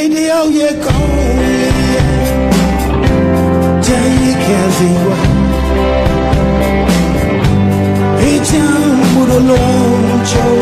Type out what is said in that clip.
နေ့တယောက်ရဲ့ကောင်းရဲ့ချမ်းရခံစီကွာဟေးချမ်းမှုလုံးချုံ